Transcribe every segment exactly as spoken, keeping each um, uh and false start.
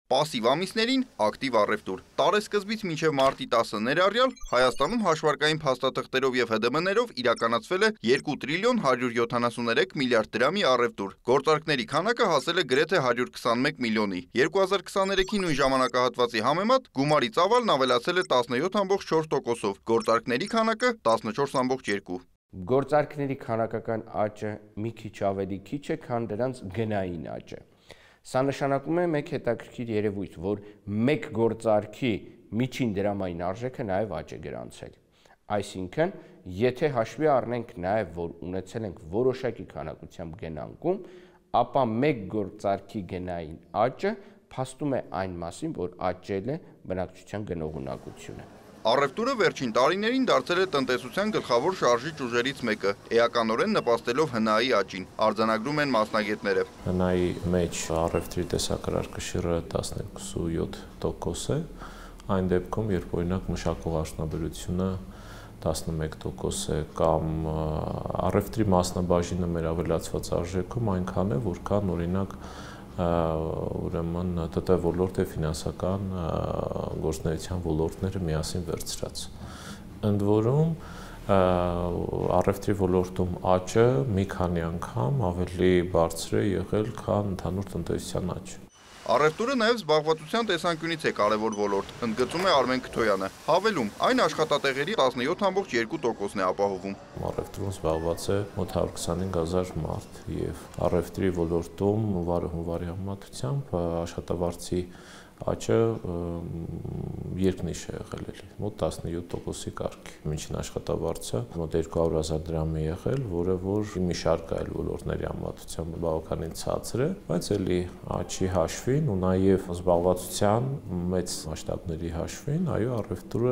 Պասիվ ամիսներին ակտիվ առևտուր։ Տարեսկզբից մինչև մարտի տասը ներառյալ Հայաստանում հաշվարկային փաստաթղթերով եւ Հ D M-ներով իրականացվել է երկու տրիլիոն հարյուր յոթանասուներեք միլիարդ դրամի առևտուր։ Գործարքների քանակը հասել է գրեթե հարյուր քսանմեկ միլիոնի։ երկու հազար քսաներեքի նույն ժամանակահատվածի համեմատ գումարի ծավալն ավելացել է տասնյոթ ամբողջ չորս տոկոսով, գործարքների քանակը տասնչորս ամբողջ երկու։ Գործարքների քանակական աճը մի քիչ ավելի քիչ է, քան դրանց գնային աճը։ Սա նշանակում է մեկ հետաքրքիր երևույթ, որ մեկ գործարքի միջին դրամային արժեքը նաև աճ է գրանցել։ Այսինքն, եթե հաշվի առնենք նաև, որ ունեցել ենք որոշակի քանակությամբ գնանկում, ապա մեկ գործարքի գնային աճը փաստում է այն մասին, որ աճել է բնակչության գնողունակությունը։ Առևտուրը վերջին տարիներին դարձել է տնտեսության գլխավոր շարժիչ ուժերից մեկը, էականորեն նպաստելով Հ Ն A-ի աճին, արձանագրում են մասնագետները։ Հ Ն A-ի մեջ առևտրի տեսակարար կշիռը տասնյոթ տոկոս է, այն դեպքում, երբ օրինակ մշակող արդյունաբերությունը տասնմեկ տոկոս է, կամ առևտրի մասնաբաժինը մեր ավելացված արժեքում այնքան է, որքան օրինակ ուրեմն Տ Տ ոլորտ է ֆինանսական գործունեության ոլորտները միասին վերցրած։ Ընդ որում առևտրի ոլորտում աճը մի քանի անգամ ավելի բարձր է եղել, քան ընդհանուր տնտեսության աճը։ Առևտուրը նաև զբաղվածության տեսանկյունից է կարևոր ոլորտ, ընդգծում է Արմեն Քթոյանը։ Հավելում, այն աշխատատեղերի տասնյոթ ամբողջ երկու տոկոսն է ապահովում։ Առևտրում զբաղված է մոտ հարյուր քսանհինգ հազար մարդ եւ առևտրի ոլորտում հունվարի համեմատությամբ աշխատավարձի աճը երկնիշ է եղել էլի, մոտ տասնյոթ տոկոսի կարգի։ Միջին աշխատավարձը մոտ երկու հարյուր հազար դրամ է եղել, որը որ մի շարք այլ ոլորտների համեմատությամբ բավականին ցածր է, բայց էլի աճի հաշվին ու նաև զբաղվածության մեծ մասշտաբների հաշվին, այո, առևտուրը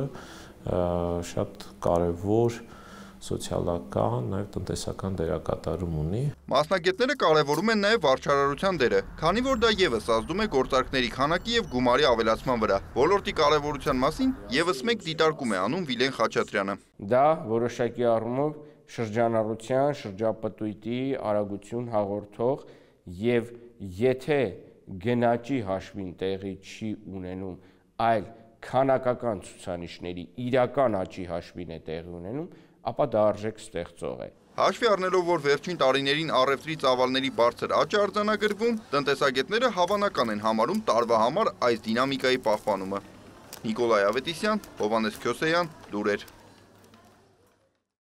շատ կարևոր սոցիալական, նաև տնտեսական դերակատարում ունի։ Մասնագետները կարևորում են նաև վարչարարության դերը, քանի որ դա ևս ազդում է գործարքների քանակի եւ գումարի ավելացման վրա։ Ոլորտի կարևորության մասին ևս մեկ դիտարկում է անում Վիլեն Խաչատրյանը։ Դա որոշակի առումով շրջանառության, շրջապտույտի արագություն հաղորդող եւ եթե գնաճի հաշվին տեղի չի ունենում, այլ քանակական ցուցանիշների իրական աճի հաշվին է տեղի ունենում, ապա դա արժեք ստեղծող է։ Հաշվի առնելով, որ վերջին տարիներին առևտրի ծավալների բարձր աճ է արձանագրվում, տնտեսագետները հավանական են համարում տարվա համար այս դինամիկայի պահպանումը։ Նիկոլայ Ավետիսյան, Հովհաննես Քյոսեյան, լուրեր։